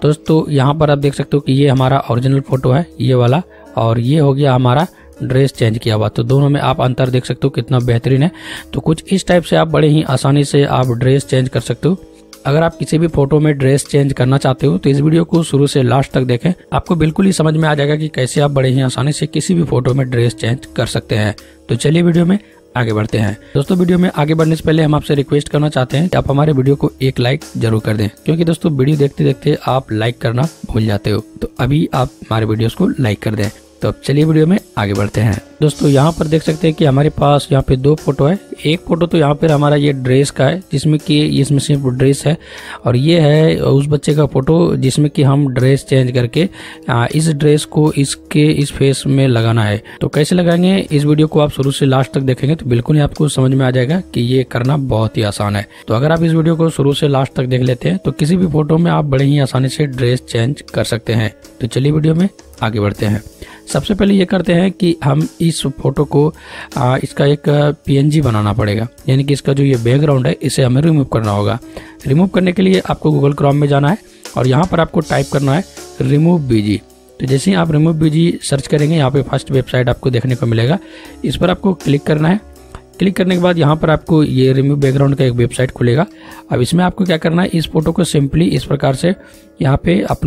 दोस्तों यहाँ पर आप देख सकते हो कि ये हमारा ओरिजिनल फोटो है ये वाला, और ये हो गया हमारा ड्रेस चेंज किया हुआ। तो दोनों में आप अंतर देख सकते हो कितना बेहतरीन है। तो कुछ इस टाइप से आप बड़े ही आसानी से आप ड्रेस चेंज कर सकते हो। अगर आप किसी भी फोटो में ड्रेस चेंज करना चाहते हो तो इस वीडियो को शुरू से लास्ट तक देखें, आपको बिल्कुल ही समझ में आ जाएगा कि कैसे आप बड़े ही आसानी से किसी भी फोटो में ड्रेस चेंज कर सकते हैं। तो चलिए वीडियो में आगे बढ़ते हैं। दोस्तों वीडियो में आगे बढ़ने से पहले हम आपसे रिक्वेस्ट करना चाहते हैं कि आप हमारे वीडियो को एक लाइक जरूर कर दें, क्योंकि दोस्तों वीडियो देखते देखते आप लाइक करना भूल जाते हो। तो अभी आप हमारे वीडियोस को लाइक कर दें। तो अब चलिए वीडियो में आगे बढ़ते हैं। दोस्तों यहाँ पर देख सकते हैं कि हमारे पास यहाँ पे 2 फोटो है। एक फोटो तो यहाँ पर हमारा ये ड्रेस का है, जिसमें कि इसमें सिर्फ ड्रेस है, और ये है उस बच्चे का फोटो जिसमें कि हम ड्रेस चेंज करके इस ड्रेस को इसके इस फेस में लगाना है। तो कैसे लगाएंगे इस वीडियो को आप शुरू से लास्ट तक देखेंगे तो बिल्कुल ही आपको समझ में आ जाएगा कि ये करना बहुत ही आसान है। तो अगर आप इस वीडियो को शुरू से लास्ट तक देख लेते हैं तो किसी भी फोटो में आप बड़े ही आसानी से ड्रेस चेंज कर सकते हैं। तो चलिए वीडियो में आगे बढ़ते हैं। सबसे पहले ये करते हैं कि हम इस फोटो को इसका एक PNG बनाना पड़ेगा, यानी कि इसका जो ये बैकग्राउंड है इसे हमें रिमूव करना होगा। रिमूव करने के लिए आपको गूगल क्रोम में जाना है और यहाँ पर आपको टाइप करना है रिमूव BG। तो जैसे ही आप रिमूव BG सर्च करेंगे यहाँ पे फर्स्ट वेबसाइट आपको देखने को मिलेगा, इस पर आपको क्लिक करना है। क्लिक करने के बाद यहाँ पर आपको ये रिमूव बैकग्राउंड का एक वेबसाइट खुलेगा। अब इसमें आपको क्या करना है, इस फोटो को सिंपली इस प्रकार से यहाँ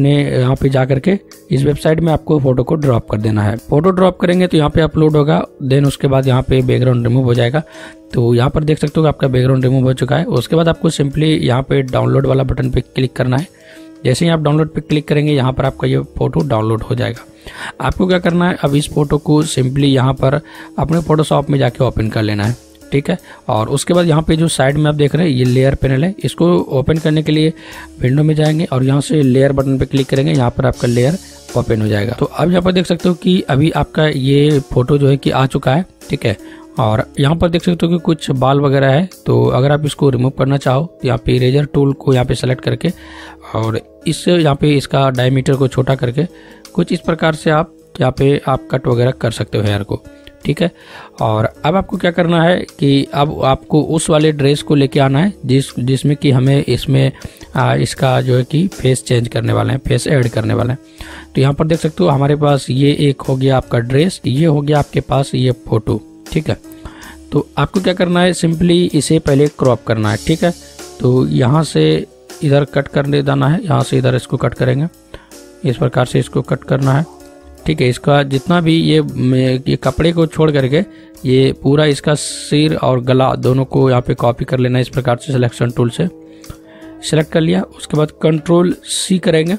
पे जा करके इस वेबसाइट में आपको फोटो को ड्रॉप कर देना है। फोटो ड्रॉप करेंगे तो यहाँ पे अपलोड होगा, देन उसके बाद यहाँ पे बैकग्राउंड रिमूव हो जाएगा। तो यहाँ पर देख सकते हो कि आपका बैकग्राउंड रिमूव हो चुका है। उसके बाद आपको सिंपली यहाँ पे डाउनलोड वाला बटन पे क्लिक करना है। जैसे ही आप डाउनलोड पे क्लिक करेंगे यहाँ पर आपका ये फोटो डाउनलोड हो जाएगा। आपको क्या करना है, अब इस फोटो को सिंपली यहाँ पर अपने फोटोशॉप में जाके ओपन कर लेना है, ठीक है। और उसके बाद यहाँ पे जो साइड में आप देख रहे हैं ये लेयर पैनल है, इसको ओपन करने के लिए विंडो में जाएंगे और यहाँ से लेयर बटन पे क्लिक करेंगे, यहाँ पर आपका लेयर ओपन हो जाएगा। तो अब यहाँ पर देख सकते हो कि अभी आपका ये फोटो जो है कि आ चुका है, ठीक है। और यहाँ पर देख सकते हो कि कुछ बाल वगैरह है। तो अगर आप इसको रिमूव करना चाहो तो यहाँ पे इरेजर टूल को यहाँ पे सेलेक्ट करके और इससे यहाँ पे इसका डायमीटर को छोटा करके कुछ इस प्रकार से आप यहाँ पे आप कट वगैरह कर सकते हो हेयर को, ठीक है। और अब आपको क्या करना है कि अब आपको उस वाले ड्रेस को लेके आना है जिसमें कि हमें इसमें इसका जो है कि फेस चेंज करने वाले हैं, फेस ऐड करने वाले हैं। तो यहाँ पर देख सकते हो हमारे पास ये एक हो गया आपका ड्रेस, ये हो गया आपके पास ये फोटो, ठीक है। तो आपको क्या करना है, सिंपली इसे पहले क्रॉप करना है, ठीक है। तो यहाँ से इधर कट करने देना है, यहाँ से इधर इसको कट करेंगे, इस प्रकार से इसको कट करना है, ठीक है। इसका जितना भी ये कपड़े को छोड़ करके ये पूरा इसका सिर और गला दोनों को यहाँ पे कॉपी कर लेना है। इस प्रकार से सिलेक्शन टूल से सिलेक्ट कर लिया, उसके बाद Ctrl+C करेंगे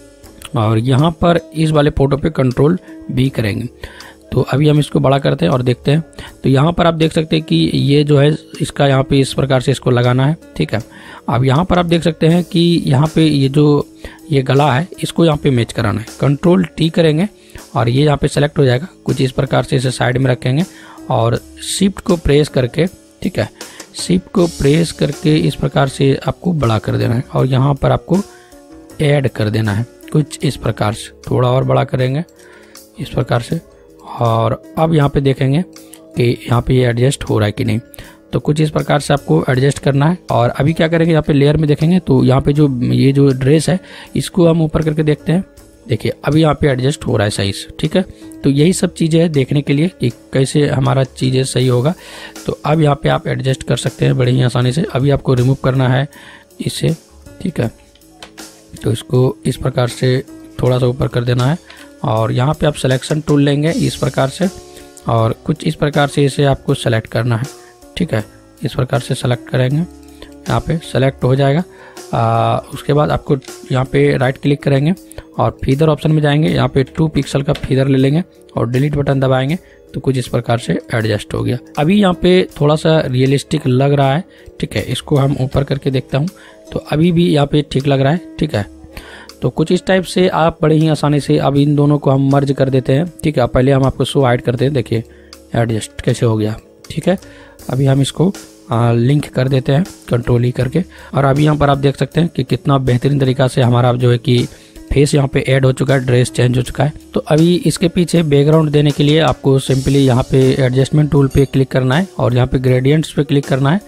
और यहाँ पर इस वाले फोटो पे Ctrl+V करेंगे। तो अभी हम इसको बड़ा करते हैं और देखते हैं। तो यहाँ पर आप देख सकते हैं कि ये जो है इसका यहाँ पे इस प्रकार से इसको लगाना है, ठीक है। अब यहाँ पर आप देख सकते हैं कि यहाँ पे ये जो ये गला है इसको यहाँ पे मैच कराना है। Ctrl+T करेंगे और ये यहाँ पे सेलेक्ट हो जाएगा। कुछ इस प्रकार से इसे साइड में रखेंगे और शिफ्ट को प्रेस करके, ठीक है, शिफ्ट को प्रेस करके इस प्रकार से आपको बड़ा कर देना है और यहाँ पर आपको ऐड कर देना है कुछ इस प्रकार से। थोड़ा और बड़ा करेंगे इस प्रकार से और अब यहाँ पे देखेंगे कि यहाँ पे ये एडजस्ट हो रहा है कि नहीं। तो कुछ इस प्रकार से आपको एडजस्ट करना है। और अभी क्या करेंगे, यहाँ पे लेयर में देखेंगे तो यहाँ पे जो ये जो ड्रेस है इसको हम ऊपर करके देखते हैं। देखिए अभी यहाँ पे एडजस्ट हो रहा है सही से, ठीक है। तो यही सब चीज़ें हैं देखने के लिए कि कैसे हमारा चीज़ें सही होगा। तो अब यहाँ पे आप एडजस्ट कर सकते हैं बड़े ही आसानी से। अभी आपको रिमूव करना है इसे, ठीक है। तो इसको इस प्रकार से थोड़ा सा ऊपर कर देना है और यहाँ पे आप सिलेक्शन टूल लेंगे इस प्रकार से और कुछ इस प्रकार से इसे आपको सेलेक्ट करना है, ठीक है। इस प्रकार से सेलेक्ट करेंगे, यहाँ पे सेलेक्ट हो जाएगा। उसके बाद आपको यहाँ पे राइट क्लिक करेंगे और फीदर ऑप्शन में जाएंगे, यहाँ पे 2 पिक्सल का फीदर ले लेंगे और डिलीट बटन दबाएंगे तो कुछ इस प्रकार से एडजस्ट हो गया। अभी यहाँ पे थोड़ा सा रियलिस्टिक लग रहा है, ठीक है। इसको हम ऊपर करके देखता हूँ तो अभी भी यहाँ पे ठीक लग रहा है, ठीक है। तो कुछ इस टाइप से आप बड़े ही आसानी से अब इन दोनों को हम मर्ज कर देते हैं, ठीक है। पहले हम आपको शो हाइड करते हैं, देखिए एडजस्ट कैसे हो गया, ठीक है। अभी हम इसको लिंक कर देते हैं Ctrl+E करके और अभी यहाँ पर आप देख सकते हैं कि कितना बेहतरीन तरीका से हमारा जो है कि फेस यहाँ पे ऐड हो चुका है, ड्रेस चेंज हो चुका है। तो अभी इसके पीछे बैकग्राउंड देने के लिए आपको सिंपली यहाँ पे एडजस्टमेंट टूल पे क्लिक करना है और यहाँ पे ग्रेडियंट्स पे क्लिक करना है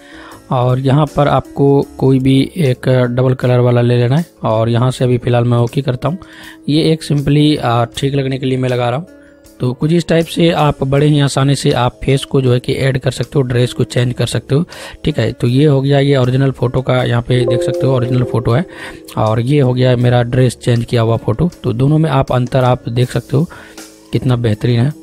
और यहाँ पर आपको कोई भी एक डबल कलर वाला ले लेना है और यहाँ से अभी फ़िलहाल मैं ओके करता हूँ। ये एक सिंपली ठीक लगने के लिए मैं लगा रहा हूँ। तो कुछ इस टाइप से आप बड़े ही आसानी से आप फेस को जो है कि ऐड कर सकते हो, ड्रेस को चेंज कर सकते हो। ठीक है, तो ये हो गया ये ओरिजिनल फ़ोटो का, यहाँ पे देख सकते हो ओरिजिनल फ़ोटो है और ये हो गया मेरा ड्रेस चेंज किया हुआ फ़ोटो। तो दोनों में आप अंतर आप देख सकते हो कितना बेहतरीन है।